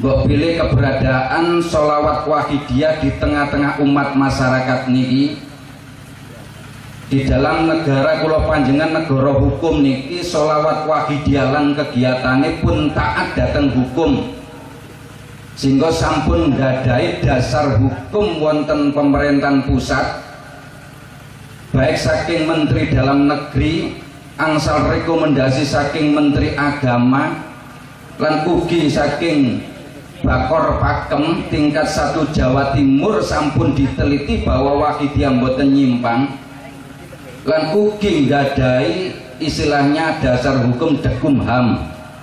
mbok pilih keberadaan sholawat wahidiyah di tengah-tengah umat masyarakat niki. Di dalam negara kula panjenengan negara hukum niki sholawat wahidiyah lan kegiatane pun taat dhateng hukum, sehingga sampun nggadhahi dasar hukum wonten pemerintahan pusat, baik saking Menteri Dalam Negeri, angsal rekomendasi saking Menteri Agama, lan ugi saking Bakor Pakem tingkat 1 Jawa Timur sampun diteliti bahwa wahidiyah mboten nyimpang, lan ugi nggadhahi istilahnya dasar hukum Dekumham.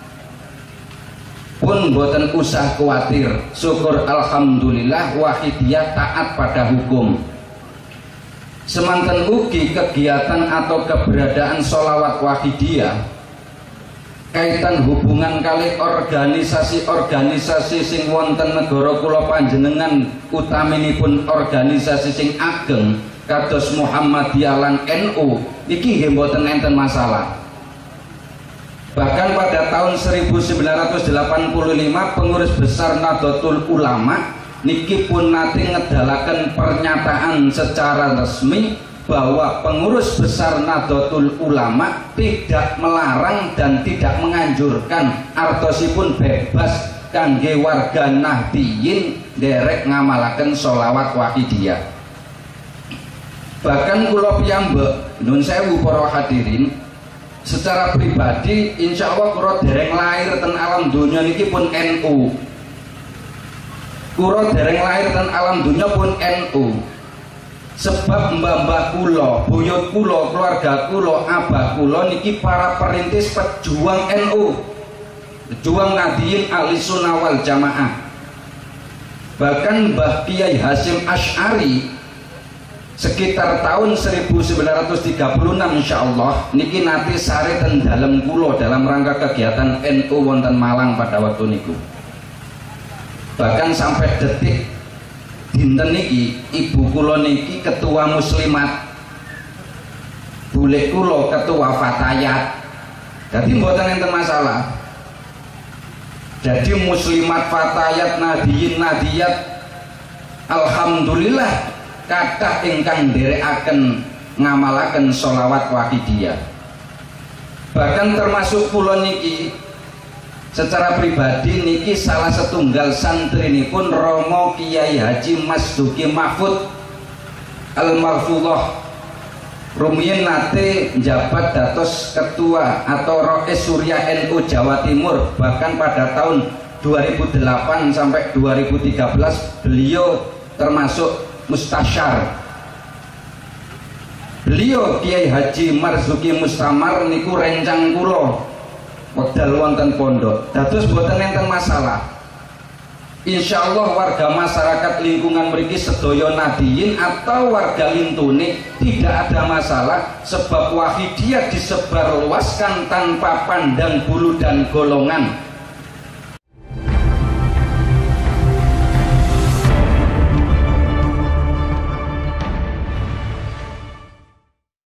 Pun mboten usah kuatir, syukur alhamdulillah wahidiyah taat pada hukum. Semanten ugi kegiatan atau keberadaan sholawat wahidiyah kaitan hubungan kali organisasi-organisasi sing wonten negara kula panjenengan, utaminipun organisasi sing ageng kados Muhammadiyah lan NU iki nggih mboten enten masalah. Bahkan pada tahun 1985 pengurus besar Nahdlatul Ulama niki pun nate ngedalaken pernyataan secara resmi bahwa pengurus besar Nahdlatul Ulama tidak melarang dan tidak menganjurkan, artosipun bebas kangge warga Nahdiyin derek ngamalaken sholawat wahidiyah. Bahkan kula piyambak nun sewu para hadirin, secara pribadi insya Allah kula dereng lahir ten alam dunya niki pun NU. Kula dereng lahir ten alam dunya pun NU. Sebab mbah-mbah kula, buyut kula, keluarga kula, abah kula niki para perintis pejuang NU, pejuang Nahdiyin Ahli Sunnah wal Jamaah. Bahkan Mbah Kiai Hasyim Asy'ari sekitar tahun 1936 insyaallah niki nate sare ten dalem kula dalam rangka kegiatan NU wonten Malang pada waktu niku. Bahkan sampai detik dinten niki ibu kula niki ketua muslimat, bule kula ketua fatayat. Jadi mboten enten masalah. Jadi muslimat, fatayat, nadiyin, nadiyat alhamdulillah kathah ingkang nderekaken ngamalaken sholawat wahidiyah. Bahkan termasuk kula niki secara pribadi niki salah setunggal santrinipun Romo Kiai Haji Mas Duki Mahfud Al-Mahfudhah rumiyin nate njabat dados ketua atau Rois Surya NU Jawa Timur. Bahkan pada tahun 2008 sampai 2013 beliau termasuk mustasyar. Beliau Kiai Haji Marzuki Mustamar niku rencang kula wekdal wonten pondok, dados boten enten masalah. Insyaallah warga masyarakat lingkungan mriki sedaya Nahdiyin atau warga lintune tidak ada masalah, sebab wahidiyah disebarluaskan tanpa pandang bulu dan golongan,